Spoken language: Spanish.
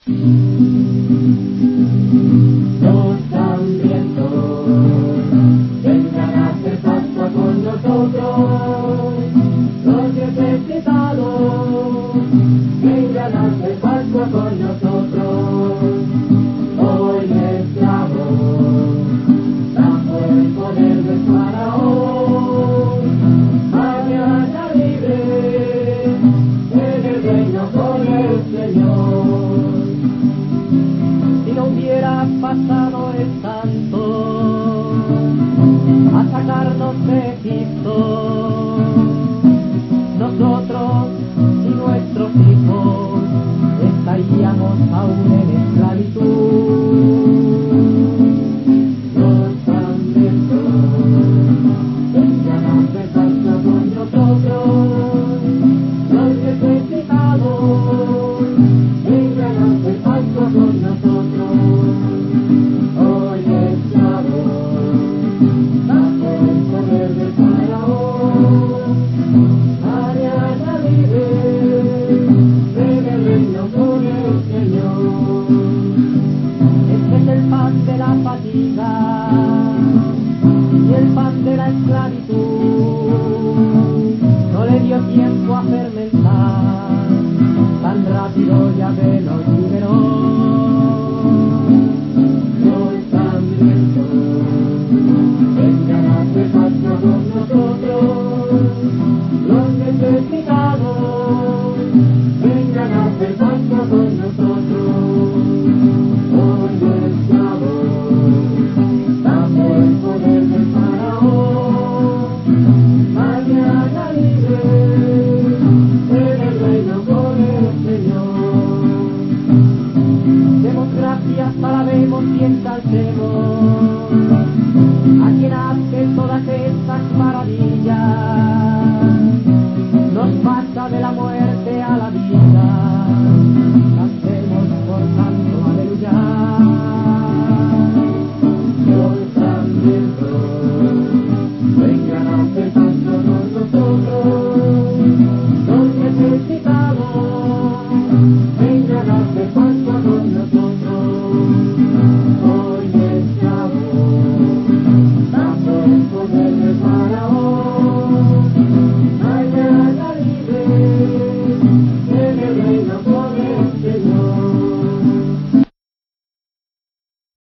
Los hambrientos vengan a hacer Pascua con nosotros, los necesitados vengan a hacer Pascua con nosotros. Hoy esclavos, bajo el poder del faraón, mañana libre en el reino con el Señor. Si no hubiera pasado el santo a sacarnos de Egipto, nosotros y nuestros hijos estaríamos aún en esclavitud. Los hambrientos vengan a hacer Pascua con nosotros, los necesitados vengan a hacer Pascua con nosotros. Hoy esclavos, bajo el poder del faraón, mañana libre en el reino con el Señor. Este es el pan de la fatiga y el pan de la esclavitud. No le dio tiempo a fermentar, tan rápido ya me lo liberó. Los hambrientos vengan a hacer Pascua con nosotros, los necesitados vengan a hacer Pascua con nosotros. Hoy esclavos, bajo el poder del faraón, mañana libre en el reino con el Señor. Demos gracias, alabemos y exaltemos a quien hace todas estas maravillas, nos pasa de la muerte a la vida. Cantemos por tanto, aleluya. Los hambrientos vengan a hacer